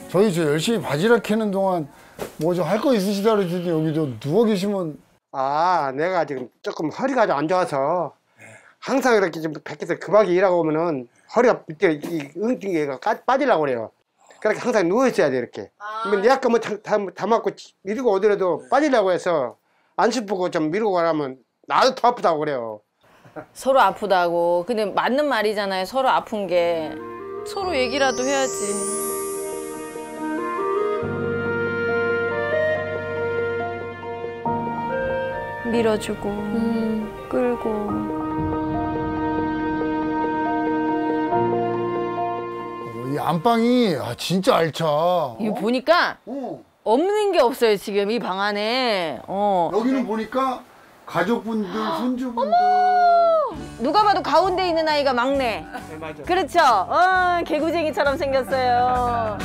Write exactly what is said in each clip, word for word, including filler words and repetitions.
저희 저 열심히 바지락 캐는 동안 뭐 좀 할 거 있으시다 그랬더니 여기도 누워 계시면. 아, 내가 지금 조금 허리가 좀 안 좋아서 항상 이렇게 좀 밖에서 급하게 일하고 오면은 허리가 밑에 이 응징계가 빠지려고 그래요. 그렇게 항상 누워 있어야 돼 이렇게. 그러면 약간 뭐 다, 다, 다 맞고 미루고 오더라도 빠지려고 해서 안 싶고 좀 미루고 가라면 나도 더 아프다고 그래요. 서로 아프다고. 근데 맞는 말이잖아요. 서로 아픈 게. 서로 얘기라도 해야지. 밀어주고 음. 끌고. 어, 이 안방이 아, 진짜 알차. 이거 보니까 어. 없는 게 없어요 지금 이 방 안에. 어. 여기는 보니까 가족분들, 손주분들. 누가 봐도 가운데 있는 아이가 막내. 네, 맞아. 그렇죠? 어, 개구쟁이처럼 생겼어요.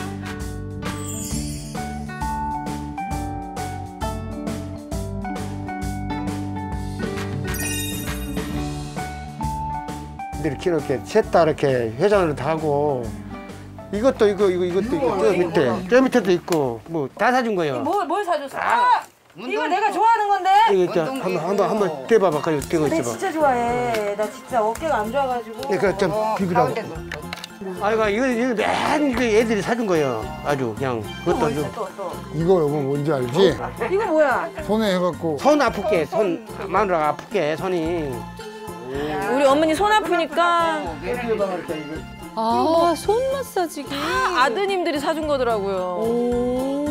이렇게 이렇게 셋 다 이렇게 회전을 다 하고 이것도 이거 이거 이것도 있고 저 밑에 저 밑에도 있고 뭐 다 사준 거예요. 뭘, 뭘 사줬어? 아! 이거 내가 좋아하는 건데? 이거 저 한번 한번 한번 대봐봐. 가지고 대고 내 있어봐. 진짜 좋아해. 나 진짜 어깨가 안 좋아가지고. 이거 좀 비비라고. 아이고 이거 이거 맨 이거 애들이 사준 거예요. 아주 그냥 그것도 아주 또, 또. 이거 여보 뭔지 알지? 이거 뭐야? 손에 해갖고. 손 아프게 손 마누라가 아프게 손이. 우리 어머니 손 아프니까 아, 손 마사지기. 다 아드님들이 사준 거더라고요. 오.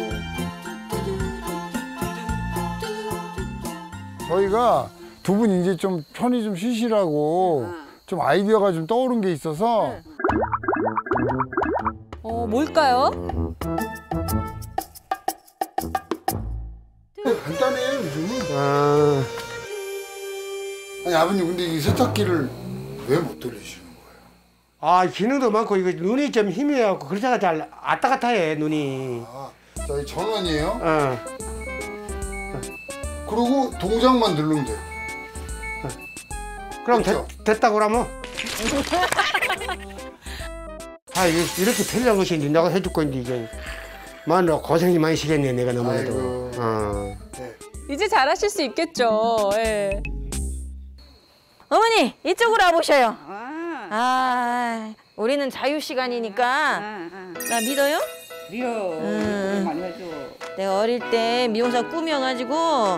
저희가 두 분 이제 좀 편히 좀 쉬시라고 좀 아이디어가 좀 떠오른 게 있어서. 어, 뭘까요? 간단해요 요즘은. 아, 아니 아버님 근데 이 세탁기를 왜 못 돌리시는 거예요? 아 기능도 많고 이거 눈이 좀 힘이 갖고 그러다가 잘 왔다 갔다 해 눈이. 아, 저희 전원이에요. 어. 그리고 동작만 누르면 돼요. 그럼 그렇죠? 됐, 됐다고 그러면. 아 이게 이렇게 편리한 것이 이제 내가 해줄 건데 이제 마누라 고생이 많이 시겠네 내가 너무해도. 아이고. 어. 네. 이제 잘하실 수 있겠죠. 예. 어머니 이쪽으로 와보셔요. 아, 아, 우리는 자유 시간이니까 아, 아. 나 믿어요? 미워. 음. 많이 해줘. 내가 어릴 때 미용사 꿈이어가지고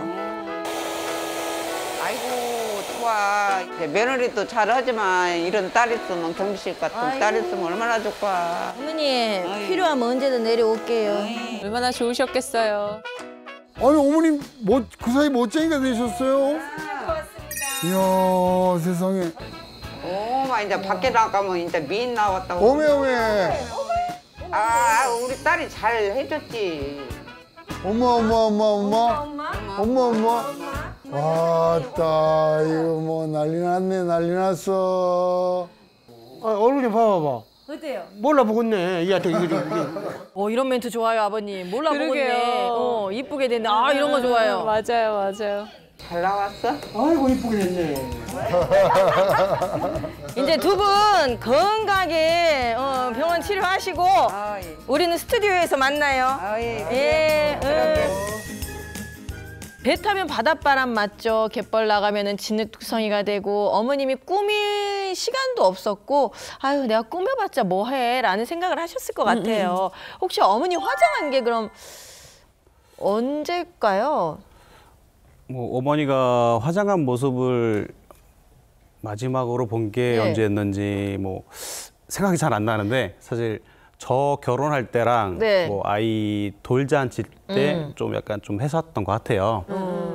아이고 좋아. 이제 며느리도 잘하지만 이런 딸 있으면 경비실 같은 아이고. 딸 있으면 얼마나 좋까. 어머니 아이고. 필요하면 언제든 내려올게요. 얼마나 좋으셨겠어요. 아니 어머님 뭐 그 사이 멋쟁이가 되셨어요? 이야 세상에. 오마 이제 밖에 나가면 이제 미인 나왔다고. 어메 어메. 아 우리 딸이 잘 해줬지. 엄마 엄마 엄마 엄마. 엄마 엄마. 왔다 이거 뭐 난리 났네 난리 났어. 아, 얼굴 좀 봐봐봐. 어때요? 몰라보겠네 얘한테 이거 이거. 어 이런 멘트 좋아요 아버님. 몰라보겠네. 그러게요. 어 이쁘게 됐네. 아 이런 거 좋아요. 맞아요, 맞아요. 잘 나왔어? 아이고 이쁘게 됐네. 이제 두 분 건강하게 어, 병원 치료하시고 아 예. 우리는 스튜디오에서 만나요. 아 예. 예. 그러게. 응. 배 타면 바닷바람 맞죠. 갯벌 나가면은 진흙투성이가 되고 어머님이 꾸밀 시간도 없었고 아유 내가 꾸며봤자 뭐해 라는 생각을 하셨을 것 같아요. 혹시 어머니 화장한 게 그럼 언제일까요? 뭐 어머니가 화장한 모습을 마지막으로 본 게 네. 언제였는지 뭐 생각이 잘 안 나는데 사실 저 결혼할 때랑 네. 뭐 아이 돌잔치 때 좀 음. 약간 좀 했었던 것 같아요. 음.